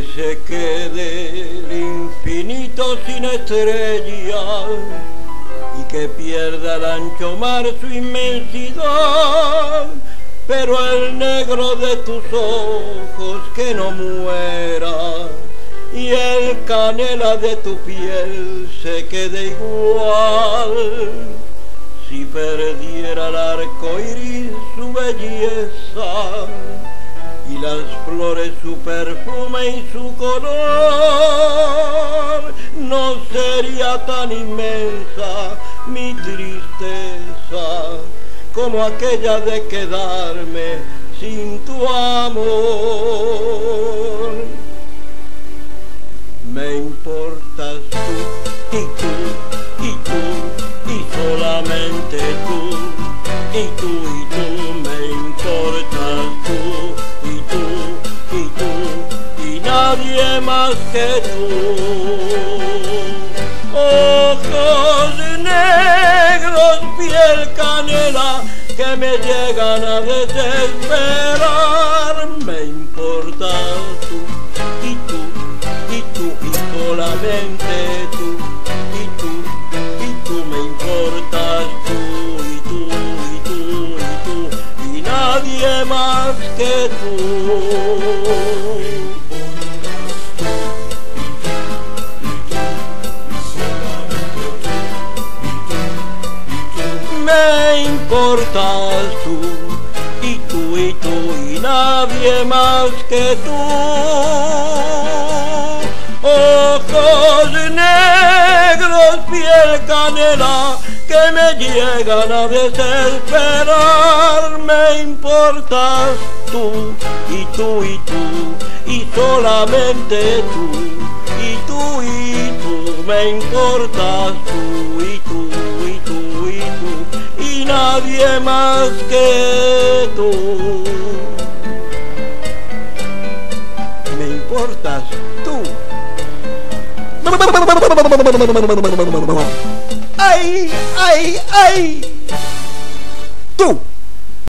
se quede el infinito sin estrellas y que pierda el ancho mar su inmensidad, pero el negro de tus ojos que no muera y el canela de tu piel se quede igual. Si perdiera el arco iris su belleza y las flores su perfume y su color, no sería tan inmensa mi tristeza como aquella de quedarme sin tu amor. Me importas tú y tú y tú y solamente tú y tú y tú, me importas tú y tú y tú y nadie más que tú. Ojos negros, piel canela que me llegan a desesperar. Me importas tú y tú y tú y solamente tú y tú y tú, me importas tú y tú y tú y tú y nadie más que tú. Me importas tú y tú y tú y nadie más que tú. Ojos negros, piel canela que me llegan a desesperar. Me importas tú y tú y tú y solamente tú y tú y tú, me importas tú y tú y tú y tú y nadie más que tú. Me importas tú. ¡Ay, ay, ay! ¡Tú!